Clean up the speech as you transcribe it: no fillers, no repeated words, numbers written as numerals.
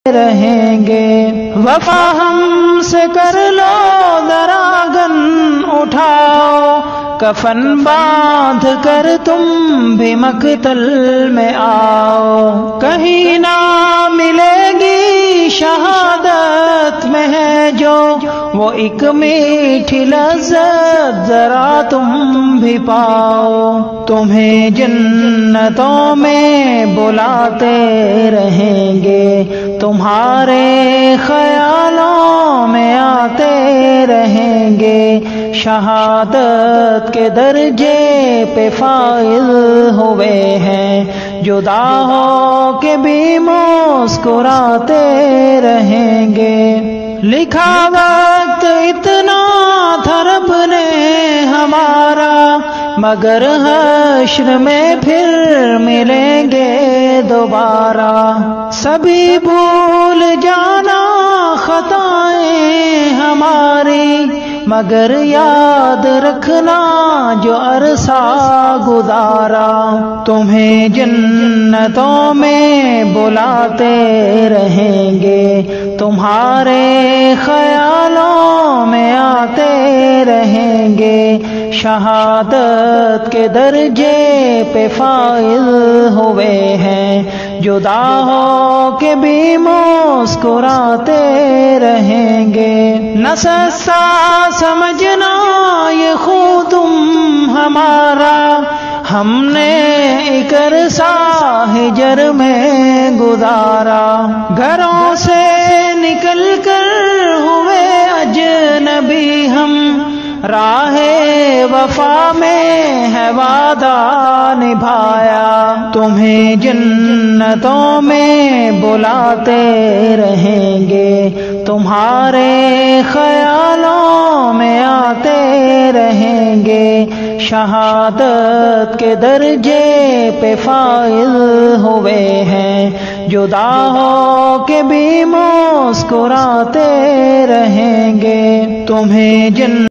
رہیں گے۔ وفا ہم سے کر لو دراگن اٹھاؤ، کفن باندھ کر تم بھی مقتل میں آؤ۔ کہیں نہ ملے گی شہادت میں ہے جو وہ ایک میٹھی لذت، ذرا تم بھی پاؤ۔ تمہیں جنتوں میں بلاتے رہیں گے، تمہارے خیالوں میں آتے رہیں گے۔ شہادت کے درجے پہ فائز ہوئے ہیں، جدا ہو کے بھی مسکراتے رہیں گے۔ لکھا وقت اتنا تھا رب نے ہمارا، مگر حشر میں پھر ملیں گے دوبارہ۔ سبھی بھول جانا خطائیں ہماری، مگر یاد رکھنا جو عرصہ گزارا۔ تمہیں جنتوں میں بلاتے رہیں گے، تمہارے خیالوں میں آتے رہیں گے۔ شہادت کے درجے پہ فائز ہوئے ہیں، جدا ہو کے بھی مسکراتے رہیں گے۔ نہ سستا سمجھنا یہ خود تم ہمارا، ہم نے ایک عرصہ ہجر میں گزارا۔ گھروں سے نکل کر ہوئے اجنبی ہم، راہ وفا میں ہے وعدہ نبھایا۔ تمہیں جنتوں میں بلاتے رہیں گے، تمہارے خیالوں میں آتے رہیں گے۔ شہادت کے درجے پہ فائز ہوئے ہیں، جدا ہو کے بھی مسکراتے رہیں گے۔ تمہیں